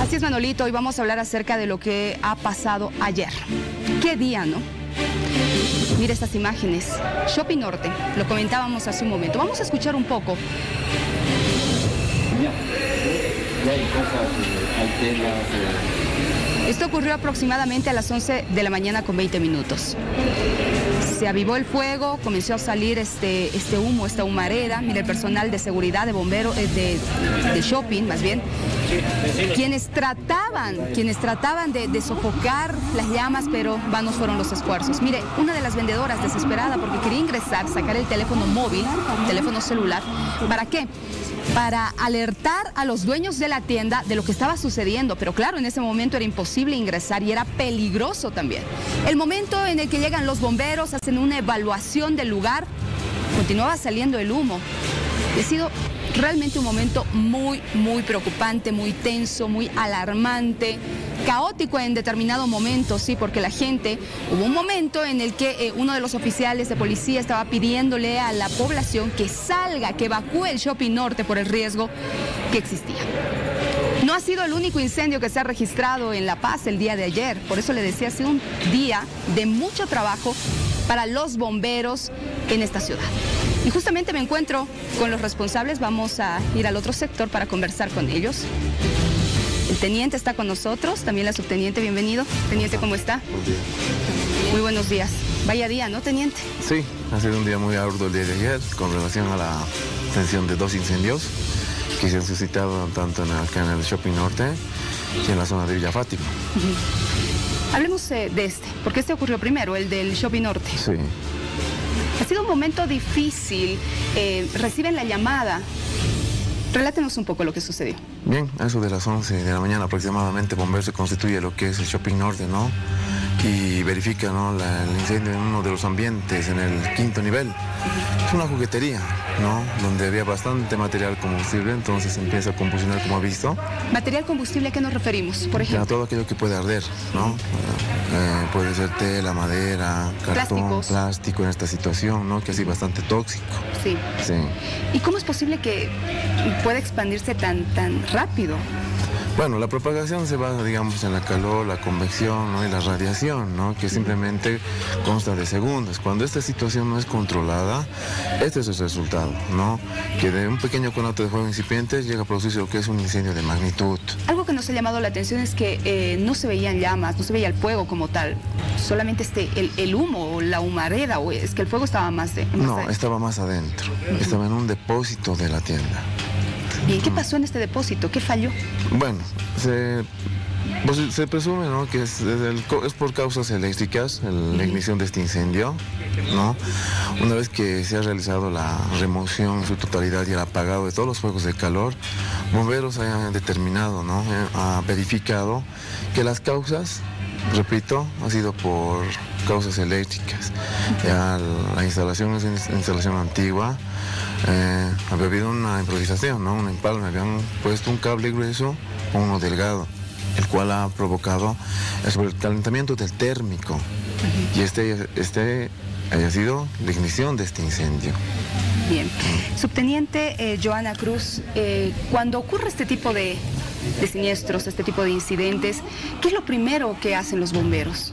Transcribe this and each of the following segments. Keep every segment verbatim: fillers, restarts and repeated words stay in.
Así es, Manolito, hoy vamos a hablar acerca de lo que ha pasado ayer. ¿Qué día, no? Mira estas imágenes. Shopping Norte, lo comentábamos hace un momento. Vamos a escuchar un poco. Ya hay cosas, hay telas. Eh... Esto ocurrió aproximadamente a las once de la mañana con veinte minutos. Se avivó el fuego, comenzó a salir este, este humo, esta humareda. Mira, el personal de seguridad, de bomberos, de, de shopping más bien, quienes trataban, quienes trataban de, de sofocar las llamas, pero vanos fueron los esfuerzos. Mire, una de las vendedoras desesperada porque quería ingresar, sacar el teléfono móvil, teléfono celular. ¿Para qué? Para alertar a los dueños de la tienda de lo que estaba sucediendo, pero claro, en ese momento era imposible ingresar y era peligroso también. El momento en el que llegan los bomberos, hacen una evaluación del lugar, continuaba saliendo el humo. Ha sido realmente un momento muy, muy preocupante, muy tenso, muy alarmante, caótico en determinado momento, sí, porque la gente, hubo un momento en el que eh, uno de los oficiales de policía estaba pidiéndole a la población que salga, que evacúe el Shopping Norte por el riesgo que existía. No ha sido el único incendio que se ha registrado en La Paz el día de ayer, por eso le decía, ha sido un día de mucho trabajo para los bomberos en esta ciudad. Y justamente me encuentro con los responsables, vamos a ir al otro sector para conversar con ellos. El teniente está con nosotros, también la subteniente, bienvenido. Teniente, ¿cómo está? Buenos días. Muy buenos días. Vaya día, ¿no, teniente? Sí, ha sido un día muy arduo el día de ayer con relación a la atención de dos incendios que se han suscitado tanto en, acá en el Shopping Norte y en la zona de Villa Fátima. Uh-huh. Hablemos eh, de este, porque este ocurrió primero, el del Shopping Norte. Sí. Ha sido un momento difícil, eh, reciben la llamada. Relátenos un poco lo que sucedió. Bien, a eso de las once de la mañana aproximadamente, Bomberos se constituye lo que es el Shopping Norte, ¿no? Y verifica, ¿no?, la, el incendio en uno de los ambientes, en el quinto nivel. Es una juguetería, ¿no?, donde había bastante material combustible, entonces empieza a combustionar, como ha visto. ¿Material combustible a qué nos referimos, por ejemplo? A todo aquello que puede arder, ¿no? Eh, puede ser tela, madera, cartón, Plásticos. plástico en esta situación, ¿no?, que es bastante tóxico. Sí. Sí. ¿Y cómo es posible que pueda expandirse tan, tan rápido? Bueno, la propagación se basa, digamos, en la calor, la convección, ¿no?, y la radiación, ¿no?, que simplemente consta de segundos. Cuando esta situación no es controlada, este es el resultado, ¿no?, que de un pequeño conato de fuego incipiente llega a producirse lo que es un incendio de magnitud. Algo que nos ha llamado la atención es que eh, no se veían llamas, no se veía el fuego como tal, solamente este, el, el humo o la humareda, o es que el fuego estaba más de... Más No, de... estaba más adentro, uh-huh. Estaba en un depósito de la tienda. Bien, ¿qué pasó en este depósito? ¿Qué falló? Bueno, se, pues, se presume, ¿no?, que es, es, el, es por causas eléctricas la ignición de este incendio, ¿no? Una vez que se ha realizado la remoción en su totalidad y el apagado de todos los fuegos de calor, bomberos han determinado, ¿no?, ha verificado que las causas, repito, ha sido por causas eléctricas. Ya la instalación es una instalación antigua. Eh, había habido una improvisación, ¿no?, un empalme, habían puesto un cable grueso con uno delgado, el cual ha provocado el sobrecalentamiento del térmico. Uh-huh. Y este, este haya sido la ignición de este incendio. Bien. Subteniente eh, Joana Cruz, eh, cuando ocurre este tipo de, de siniestros, este tipo de incidentes, ¿qué es lo primero que hacen los bomberos?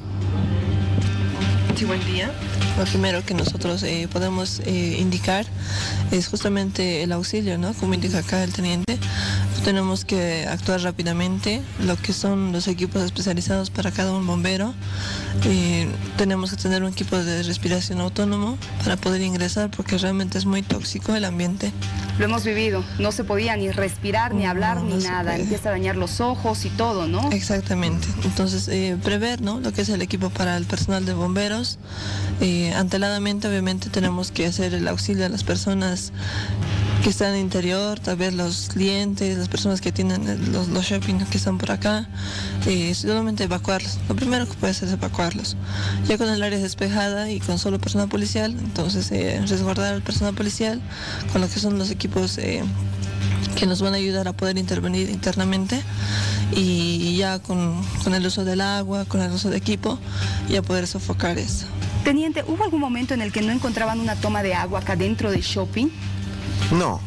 Sí, buen día. Lo primero que nosotros eh, podemos eh, indicar es justamente el auxilio, ¿no?, como indica acá el teniente. Tenemos que actuar rápidamente, lo que son los equipos especializados para cada un bombero. Eh, tenemos que tener un equipo de respiración autónomo para poder ingresar porque realmente es muy tóxico el ambiente. Lo hemos vivido, no se podía ni respirar, ni hablar, no, ni no nada, empieza a dañar los ojos y todo, ¿no? Exactamente, entonces eh, prever, ¿no?, lo que es el equipo para el personal de bomberos. Eh, anteladamente obviamente tenemos que hacer el auxilio a las personas que están en el interior, tal vez los clientes, las personas que tienen los, los shopping que están por acá, eh, solamente evacuarlos. Lo primero que puede hacer es evacuarlos. Ya con el área despejada y con solo personal policial, entonces eh, resguardar al personal policial con lo que son los equipos eh, que nos van a ayudar a poder intervenir internamente y ya con, con el uso del agua, con el uso de equipo, ya poder sofocar eso. Teniente, ¿hubo algún momento en el que no encontraban una toma de agua acá dentro del shopping? No,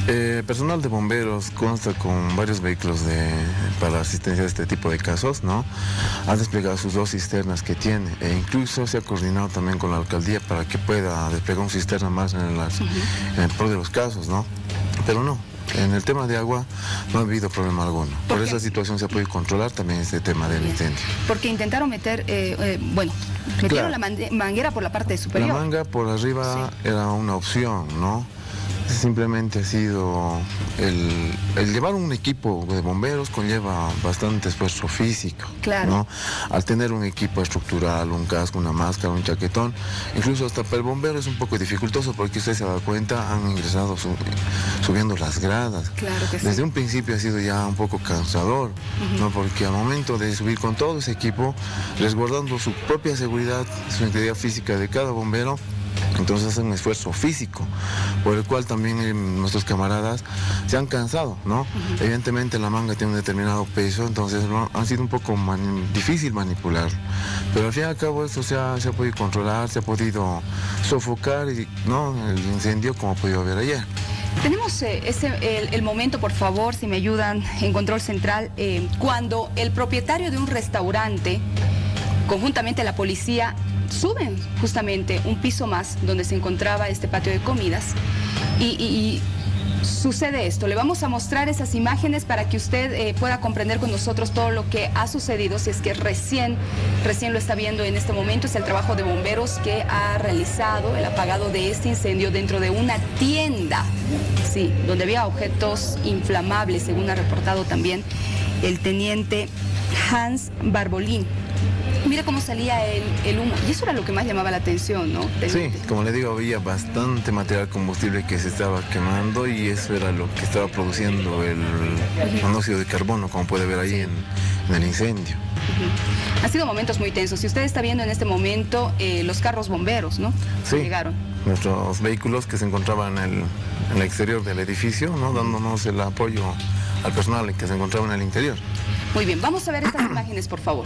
Eh, personal de bomberos consta con varios vehículos de, para asistencia de este tipo de casos, ¿no? Ha desplegado sus dos cisternas que tiene e incluso se ha coordinado también con la alcaldía para que pueda desplegar un cisterna más en, las, uh-huh. en el pro de los casos, ¿no? Pero no, en el tema de agua no ha habido problema alguno. ¿Por, Por esa situación se ha podido controlar también este tema del incendio. Porque intentaron meter, eh, eh, bueno, metieron claro. la manguera por la parte superior. La manga por arriba sí. era una opción, ¿no? Simplemente ha sido el, el llevar un equipo de bomberos conlleva bastante esfuerzo físico, claro. ¿no? Al tener un equipo estructural, un casco, una máscara, un chaquetón, incluso hasta para el bombero es un poco dificultoso porque usted se da cuenta, han ingresado su, subiendo las gradas. Claro que sí. Desde un principio ha sido ya un poco cansador, uh-huh. ¿no? Porque al momento de subir con todo ese equipo, resguardando su propia seguridad, su integridad física de cada bombero, entonces hacen un esfuerzo físico, por el cual también eh, nuestros camaradas se han cansado, ¿no? Uh-huh. Evidentemente la manga tiene un determinado peso, entonces ¿no? han sido un poco mani- difícil manipular. Pero al fin y al cabo esto se ha, se ha podido controlar, se ha podido sofocar y, ¿no? el incendio como ha podido ver ayer. Tenemos eh, ese, el, el momento, por favor, si me ayudan, en Control Central, eh, cuando el propietario de un restaurante, conjuntamente la policía, suben justamente un piso más donde se encontraba este patio de comidas y, y, y sucede esto. Le vamos a mostrar esas imágenes para que usted eh, pueda comprender con nosotros todo lo que ha sucedido, si es que recién, recién lo está viendo en este momento. Es el trabajo de bomberos que ha realizado el apagado de este incendio dentro de una tienda, sí, donde había objetos inflamables, según ha reportado también el teniente Hans Barbolín. Mira cómo salía el, el humo, y eso era lo que más llamaba la atención, ¿no? Sí, como le digo, había bastante material combustible que se estaba quemando y eso era lo que estaba produciendo el uh-huh. monóxido de carbono, como puede ver ahí en, en el incendio. Uh-huh. Han sido momentos muy tensos. Si usted está viendo en este momento eh, los carros bomberos, ¿no? Sí, que llegaron. Nuestros vehículos que se encontraban en el, en el exterior del edificio, ¿no? Dándonos el apoyo al personal que se encontraba en el interior. Muy bien, vamos a ver estas imágenes, por favor.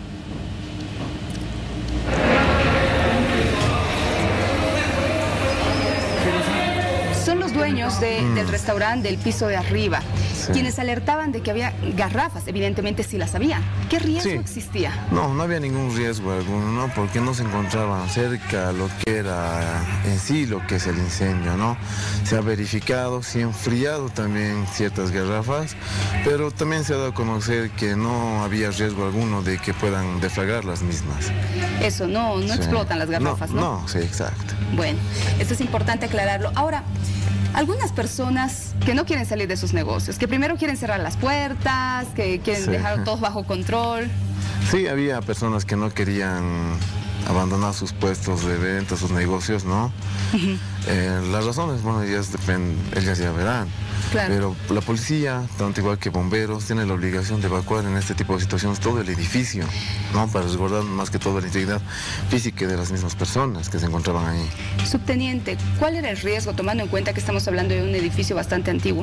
Son los dueños de, mm. del restaurante del piso de arriba, sí. quienes alertaban de que había garrafas, evidentemente sí las había. ¿Qué riesgo sí. existía? No, no había ningún riesgo alguno, ¿no? Porque no se encontraban cerca lo que era en sí lo que es el incendio, ¿no? Se ha verificado, se ha enfriado también ciertas garrafas, pero también se ha dado a conocer que no había riesgo alguno de que puedan deflagrar las mismas. Eso, no, no sí. explotan las garrafas, ¿no? No, no, sí, exacto. Bueno, esto es importante aclararlo. Ahora, algunas personas que no quieren salir de sus negocios, que primero quieren cerrar las puertas, que quieren sí. dejar todo bajo control. Sí, había personas que no querían abandonar sus puestos de venta, sus negocios, ¿no? Uh-huh. Eh, las razones, bueno, ellas, dependen, ellas ya verán. Claro. Pero la policía, tanto igual que bomberos, tiene la obligación de evacuar en este tipo de situaciones todo el edificio, ¿no? Para resguardar más que todo la integridad física de las mismas personas que se encontraban ahí. Subteniente, ¿cuál era el riesgo, tomando en cuenta que estamos hablando de un edificio bastante antiguo?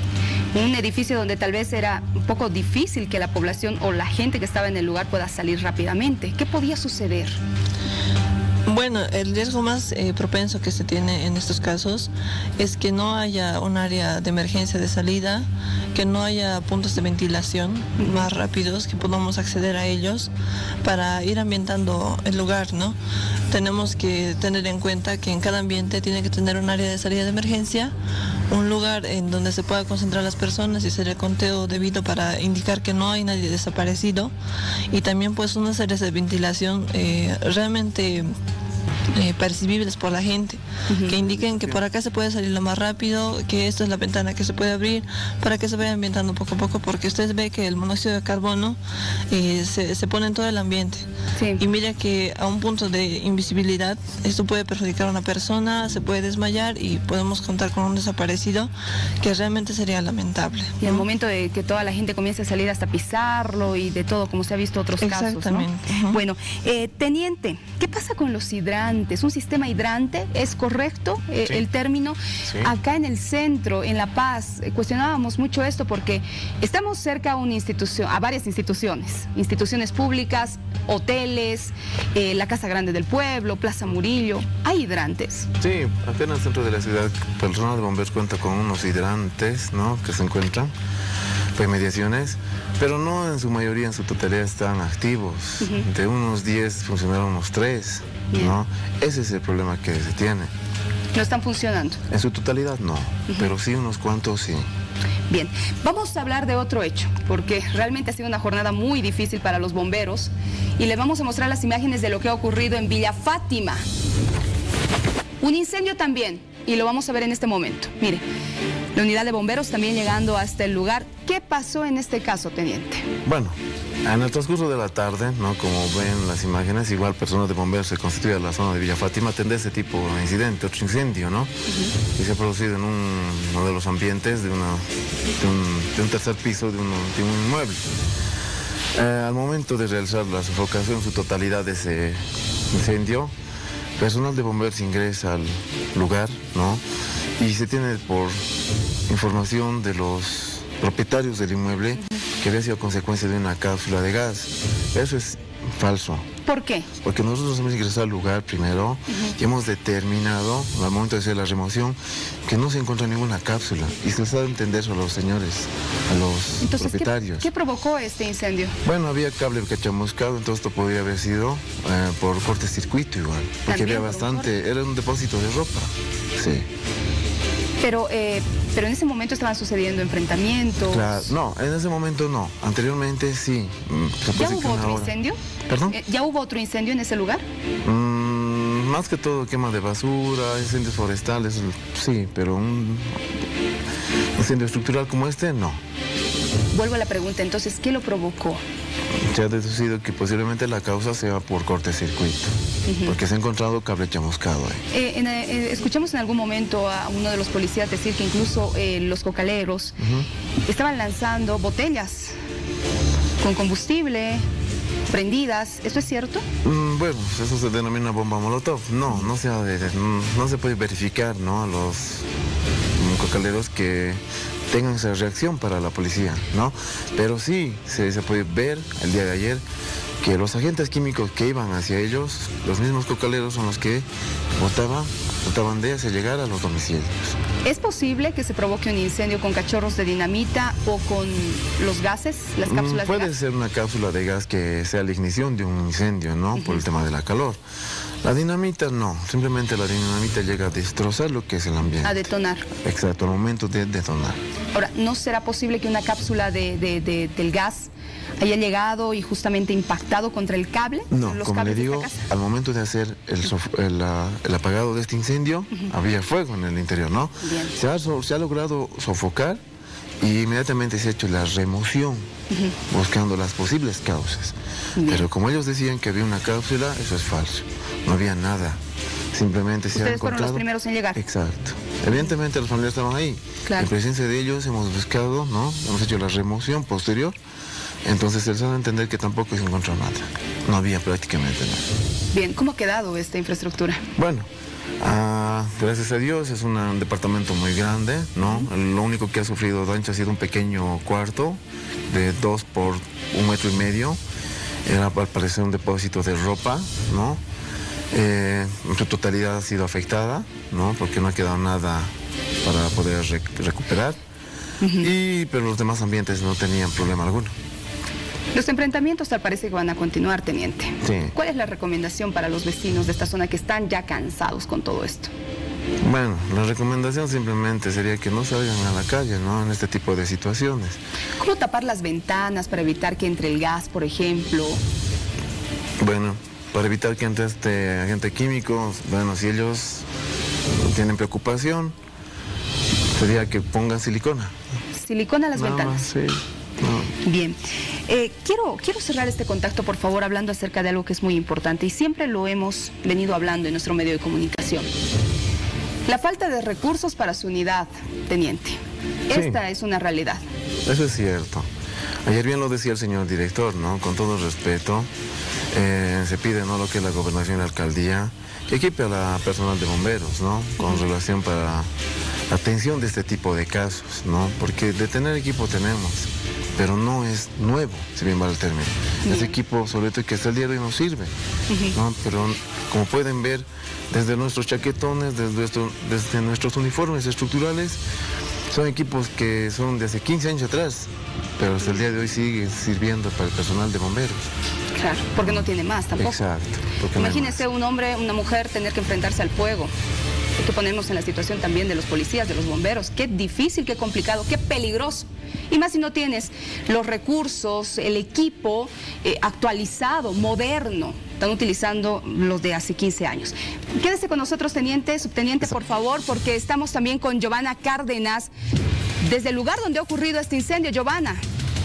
Un edificio donde tal vez era un poco difícil que la población o la gente que estaba en el lugar pueda salir rápidamente. ¿Qué podía suceder? Bueno, el riesgo más eh, propenso que se tiene en estos casos es que no haya un área de emergencia de salida, que no haya puntos de ventilación más rápidos, que podamos acceder a ellos para ir ambientando el lugar, ¿no? Tenemos que tener en cuenta que en cada ambiente tiene que tener un área de salida de emergencia, un lugar en donde se pueda concentrar las personas y hacer el conteo debido para indicar que no hay nadie desaparecido, y también pues unas áreas de ventilación eh, realmente Eh, percibibles por la gente, uh-huh. que indiquen que por acá se puede salir lo más rápido, que esta es la ventana que se puede abrir, para que se vaya ambientando poco a poco, porque usted ve que el monóxido de carbono eh, se, se pone en todo el ambiente. Sí. Y mira que a un punto de invisibilidad esto puede perjudicar a una persona, se puede desmayar y podemos contar con un desaparecido, que realmente sería lamentable, ¿no? Y al momento de que toda la gente comience a salir hasta pisarlo y de todo, como se ha visto otros casos, ¿no? Exactamente. Uh-huh. Bueno, eh, teniente, ¿qué pasa con los hidrantes? hidrantes, un sistema hidrante, ¿es correcto eh, Sí. el término? Sí. Acá en el centro, en La Paz, eh, cuestionábamos mucho esto porque estamos cerca a una institución, a varias instituciones, instituciones públicas, hoteles, eh, la Casa Grande del Pueblo, Plaza Murillo. ¿Hay hidrantes? Sí, acá en el centro de la ciudad, el personal de bomberos cuenta con unos hidrantes, ¿no?, que se encuentran, remediaciones, pero no en su mayoría, en su totalidad están activos. Ujú. De unos diez funcionaron unos tres, ¿no? Ese es el problema que se tiene. ¿No están funcionando? En su totalidad no, pero sí unos cuantos sí. Bien, vamos a hablar de otro hecho, porque realmente ha sido una jornada muy difícil para los bomberos y les vamos a mostrar las imágenes de lo que ha ocurrido en Villa Fátima. Un incendio también, y lo vamos a ver en este momento. Mire, la unidad de bomberos también llegando hasta el lugar. ¿Qué pasó en este caso, teniente? Bueno, en el transcurso de la tarde, ¿no?, como ven las imágenes, igual personas de bomberos se constituye en la zona de Villa Fátima, atender ese tipo de incidente, otro incendio, ¿no? Uh-huh. Y se ha producido en un, uno de los ambientes de, una, de, un, de un tercer piso de, uno, de un inmueble. Eh, al momento de realizar la sofocación, su totalidad de ese incendio, personal de bomberos ingresa al lugar, ¿no?, y se tiene por información de los propietarios del inmueble que había sido consecuencia de una cápsula de gas. Eso es falso. ¿Por qué? Porque nosotros hemos ingresado al lugar primero uh-huh. y hemos determinado, al momento de hacer la remoción, que no se encuentra ninguna cápsula. Y se les ha de entender a los señores, a los entonces, propietarios. ¿qué, ¿qué provocó este incendio? Bueno, había cable chamuscado, entonces esto podría haber sido eh, por cortocircuito igual. Porque había bastante, era un depósito de ropa. Sí. Pero, eh, pero en ese momento estaban sucediendo enfrentamientos. Claro, no, en ese momento no. Anteriormente sí. ¿Ya hubo otro incendio? ¿Perdón? Eh, ¿Ya hubo otro incendio en ese lugar? Mm, más que todo quema de basura, incendios forestales, sí, pero un incendio estructural como este, no. Vuelvo a la pregunta, entonces, ¿qué lo provocó? Se ha deducido que posiblemente la causa sea por cortocircuito, uh-huh. porque se ha encontrado cable chamuscado ahí. Eh, en, eh, escuchamos en algún momento a uno de los policías decir que incluso eh, los cocaleros uh-huh. estaban lanzando botellas con combustible, prendidas. ¿Esto es cierto? Mm, bueno, eso se denomina bomba molotov. No, no se, ha de, no, no se puede verificar, ¿no?, a los um, cocaleros que tengan esa reacción para la policía, ¿no? Pero sí se, se puede ver el día de ayer que los agentes químicos que iban hacia ellos, los mismos cocaleros son los que botaban, botaban de hacia llegar a los domicilios. ¿Es posible que se provoque un incendio con cachorros de dinamita o con los gases, las cápsulas mm, puede de gas? ser una cápsula de gas que sea la ignición de un incendio, ¿no? Uh-huh. Por el tema de la calor. La dinamita no, simplemente la dinamita llega a destrozar lo que es el ambiente. A detonar. Exacto, al momento de detonar. Ahora, ¿no será posible que una cápsula de, de, de, del gas haya llegado y justamente impactado contra el cable? No, como le digo, al momento de hacer el, sof- el, uh, el apagado de este incendio, uh-huh. había fuego en el interior, ¿no? Bien. Se ha, se ha logrado sofocar y inmediatamente se ha hecho la remoción, uh-huh. buscando las posibles causas. Bien. Pero como ellos decían que había una cápsula, eso es falso. No había nada. Simplemente se ha encontrado... Ustedes fueron los primeros en llegar. Exacto. Evidentemente los familiares estaban ahí. Claro. En presencia de ellos hemos buscado, ¿no? Hemos hecho la remoción posterior. Entonces se les ha de entender que tampoco se encontró nada. No había prácticamente nada. Bien, ¿cómo ha quedado esta infraestructura? Bueno, uh, gracias a Dios es una, un departamento muy grande, ¿no? Uh-huh. Lo único que ha sufrido daño ha sido un pequeño cuarto de dos por un metro y medio. Era al parecer un depósito de ropa, ¿no? Eh, en su totalidad ha sido afectada, ¿no? Porque no ha quedado nada para poder rec- recuperar. Uh-huh. Y, pero los demás ambientes no tenían problema alguno. Los enfrentamientos tal parece que van a continuar, teniente. Sí. ¿Cuál es la recomendación para los vecinos de esta zona que están ya cansados con todo esto? Bueno, la recomendación simplemente sería que no salgan a la calle, ¿no? En este tipo de situaciones. ¿Cómo tapar las ventanas para evitar que entre el gas, por ejemplo? Bueno, para evitar que entre este agente químico, bueno, si ellos tienen preocupación, sería que pongan silicona. ¿Silicona a las Nada ventanas? más, sí. No. Bien. Eh, quiero, quiero cerrar este contacto, por favor, hablando acerca de algo que es muy importante y siempre lo hemos venido hablando en nuestro medio de comunicación. La falta de recursos para su unidad, teniente. Esta sí. Es una realidad. Eso es cierto. Ayer bien lo decía el señor director, ¿no? Con todo respeto, eh, se pide, ¿no?, lo que es la gobernación y la alcaldía, que equipe a la personal de bomberos, ¿no?, con relación para la atención de este tipo de casos, ¿no?, porque de tener equipo tenemos, pero no es nuevo, si bien va el término. Bien. Ese equipo, sobre todo, que hasta el día de hoy nos sirve, ¿no?, pero como pueden ver, desde nuestros chaquetones, desde, nuestro, desde nuestros uniformes estructurales, son equipos que son de hace quince años atrás, pero hasta el día de hoy siguen sirviendo para el personal de bomberos. Claro, porque no tiene más tampoco. Exacto. porque no hay Imagínese más. un hombre, una mujer tener que enfrentarse al fuego. Hay que ponernos en la situación también de los policías, de los bomberos. Qué difícil, qué complicado, qué peligroso. Y más si no tienes los recursos, el equipo eh, actualizado, moderno. Están utilizando los de hace quince años. Quédese con nosotros, teniente, subteniente, por favor, porque estamos también con Giovanna Cárdenas, desde el lugar donde ha ocurrido este incendio. Giovanna.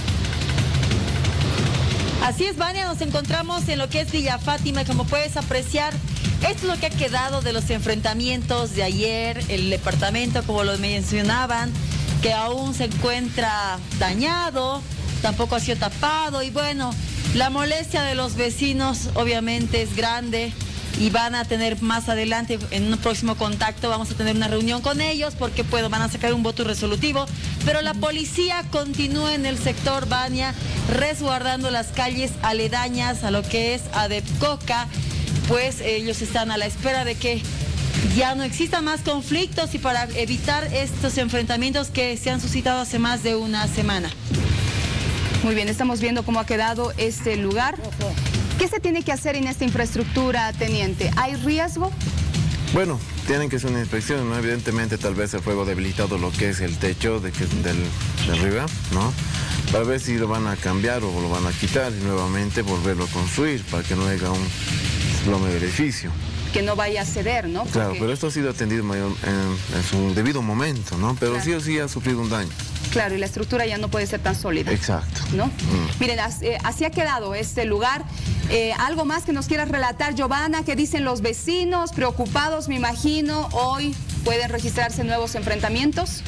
Así es, Vania, nos encontramos en lo que es Villa Fátima. Como puedes apreciar, esto es lo que ha quedado de los enfrentamientos de ayer. El departamento, como lo mencionaban, que aún se encuentra dañado, tampoco ha sido tapado. Y bueno, la molestia de los vecinos obviamente es grande y van a tener más adelante, en un próximo contacto, vamos a tener una reunión con ellos porque pues, van a sacar un voto resolutivo. Pero la policía continúa en el sector Vania, resguardando las calles aledañas a lo que es Adepcoca, pues ellos están a la espera de que ya no existan más conflictos y para evitar estos enfrentamientos que se han suscitado hace más de una semana. Muy bien, estamos viendo cómo ha quedado este lugar. ¿Qué se tiene que hacer en esta infraestructura, teniente? ¿Hay riesgo? Bueno, tienen que hacer una inspección, ¿no? Evidentemente, tal vez el fuego ha debilitado lo que es el techo de que, del, de arriba, ¿no? Para ver si lo van a cambiar o lo van a quitar y nuevamente volverlo a construir para que no haya un desplome del edificio. Que no vaya a ceder, ¿no? Porque... Claro, pero esto ha sido atendido mayor, en, en su debido momento, ¿no? Pero claro. sí o sí ha sufrido un daño. Claro, y la estructura ya no puede ser tan sólida. Exacto. ¿No? Mm. Miren, así, eh, así ha quedado este lugar. Eh, ¿Algo más que nos quieras relatar, Giovanna? ¿Qué dicen los vecinos? Preocupados, me imagino. Hoy pueden registrarse nuevos enfrentamientos.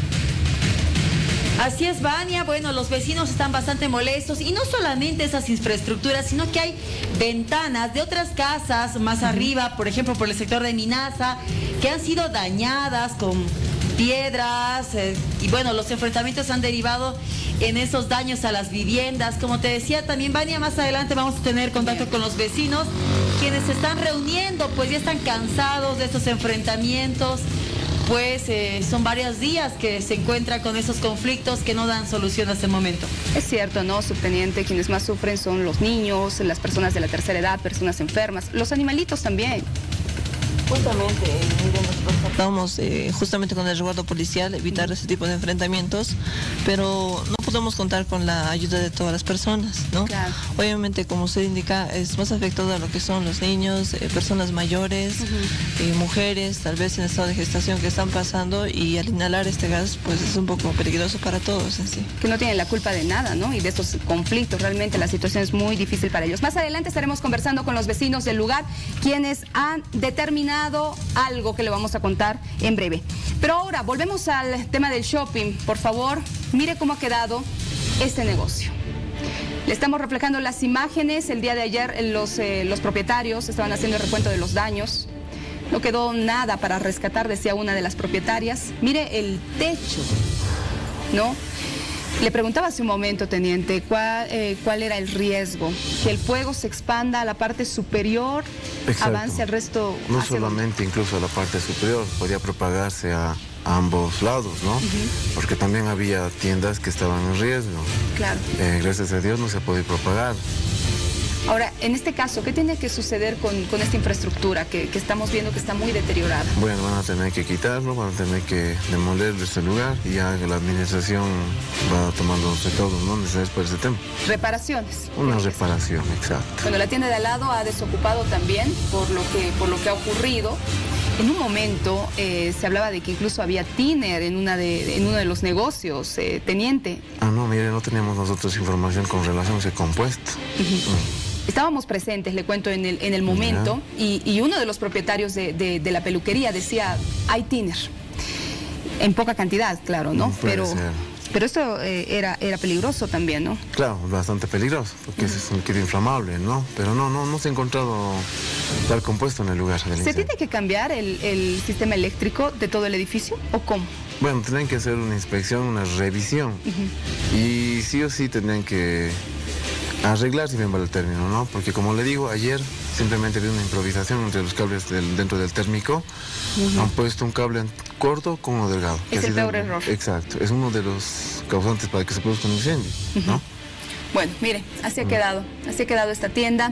Así es, Vania. Bueno, los vecinos están bastante molestos y no solamente esas infraestructuras, sino que hay ventanas de otras casas más uh-huh. arriba, por ejemplo, por el sector de Minaza, que han sido dañadas con piedras eh, y bueno, los enfrentamientos han derivado en esos daños a las viviendas. Como te decía también, Vania, más adelante vamos a tener contacto con los vecinos, quienes se están reuniendo, pues ya están cansados de estos enfrentamientos. Pues eh, son varios días que se encuentran con esos conflictos que no dan solución hasta el momento. Es cierto, ¿no, subteniente? Quienes más sufren son los niños, las personas de la tercera edad, personas enfermas, los animalitos también. Justamente, eh, miren, nosotros tratamos eh, justamente con el resguardo policial evitar ese tipo de enfrentamientos, pero no podemos contar con la ayuda de todas las personas, ¿no? Claro. Obviamente, como usted indica, es más afectado a lo que son los niños, eh, personas mayores, uh-huh. eh, mujeres, tal vez en estado de gestación que están pasando, y al inhalar este gas, pues es un poco peligroso para todos en sí. Que no tienen la culpa de nada, ¿no? Y de estos conflictos, realmente la situación es muy difícil para ellos. Más adelante estaremos conversando con los vecinos del lugar, quienes han determinado algo que le vamos a contar en breve. Pero ahora volvemos al tema del shopping. Por favor, mire cómo ha quedado este negocio. Le estamos reflejando las imágenes. El día de ayer los, eh, los propietarios estaban haciendo el recuento de los daños. No quedó nada para rescatar, decía una de las propietarias. Mire el techo, ¿no? Le preguntaba hace un momento, teniente, ¿cuál, eh, cuál era el riesgo? Que el fuego se expanda a la parte superior, exacto. avance al resto. No solamente, incluso a la parte superior, podía propagarse a, a ambos lados, ¿no? Uh-huh. Porque también había tiendas que estaban en riesgo. Claro. Eh, gracias a Dios no se puede propagar. Ahora, en este caso, ¿qué tiene que suceder con, con esta infraestructura que, que estamos viendo que está muy deteriorada? Bueno, van a tener que quitarlo, van a tener que demoler este lugar y ya que la administración va tomando los recaudos no necesarios para ese tema. Reparaciones. Una reparación, exacto. Bueno, la tienda de al lado ha desocupado también por lo que, por lo que ha ocurrido. En un momento eh, se hablaba de que incluso había tiner en, una de, en uno de los negocios, eh, teniente. Ah, no, mire, no teníamos nosotros información con relación a ese compuesto. Uh-huh. mm. Estábamos presentes, le cuento, en el, en el momento, y, y uno de los propietarios de, de, de la peluquería decía, hay tiner. En poca cantidad, claro, ¿no? No puede Pero ser. Pero esto eh, era, era peligroso también, ¿no? Claro, bastante peligroso, porque ese es un líquido inflamable, ¿no? Pero no, no, no se ha encontrado tal compuesto en el lugar del ¿Se incendio. tiene que cambiar el, el sistema eléctrico de todo el edificio o cómo? Bueno, tendrían que hacer una inspección, una revisión. Uh-huh. Y sí o sí tendrían que arreglar, si bien vale el término, ¿no? Porque como le digo, ayer simplemente vi una improvisación entre los cables del, dentro del térmico. Uh-huh. Han puesto un cable corto con uno delgado. Es el peor error. Exacto, es uno de los causantes para que se produzca un incendio, uh-huh. ¿no? Bueno, mire, así ha quedado, así ha quedado esta tienda.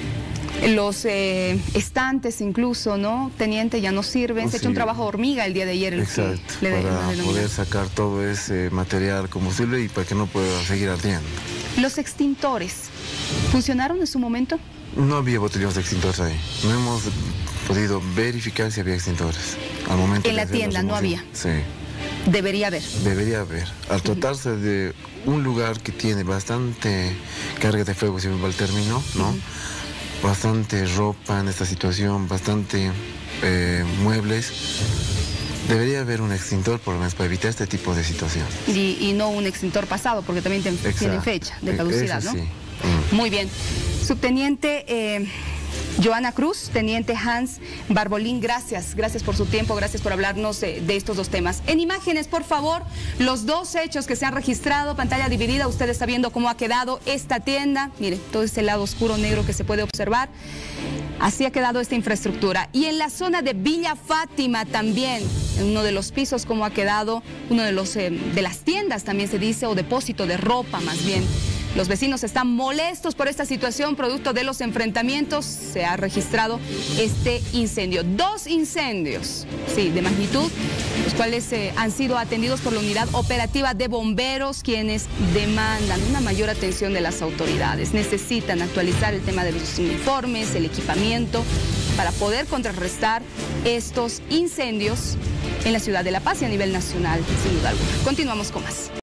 Los eh, estantes incluso, ¿no? Teniente, ya no sirven. Oh, Se ha sí. hecho un trabajo hormiga el día de ayer. El Exacto, que le para de, poder sacar todo ese material combustible y para que no pueda seguir ardiendo. ¿Los extintores funcionaron en su momento? No había botellones de extintores ahí. No hemos podido verificar si había extintores. Al momento en la tienda no había. Sí. Debería haber. Debería haber. Al tratarse uh-huh. de un lugar que tiene bastante carga de fuego, si me va el término, ¿no? Uh-huh. Bastante ropa en esta situación, bastante eh, muebles. Debería haber un extintor por lo menos para evitar este tipo de situación. Y, y no un extintor pasado, porque también ten, tienen fecha de caducidad, Eso ¿no? Sí. Mm. Muy bien. Subteniente eh, Joana Cruz, teniente Hans Barbolín, gracias, gracias por su tiempo, gracias por hablarnos de, de estos dos temas. En imágenes, por favor, los dos hechos que se han registrado, pantalla dividida, usted está viendo cómo ha quedado esta tienda, mire, todo ese lado oscuro negro que se puede observar, así ha quedado esta infraestructura. Y en la zona de Villa Fátima también, en uno de los pisos, cómo ha quedado uno de, los, eh, de las tiendas también se dice, o depósito de ropa más bien. Los vecinos están molestos por esta situación, producto de los enfrentamientos. Se ha registrado este incendio. Dos incendios, sí, de magnitud, los cuales eh, han sido atendidos por la unidad operativa de bomberos, quienes demandan una mayor atención de las autoridades. Necesitan actualizar el tema de los uniformes, el equipamiento, para poder contrarrestar estos incendios en la ciudad de La Paz y a nivel nacional, sin duda alguna. Continuamos con más.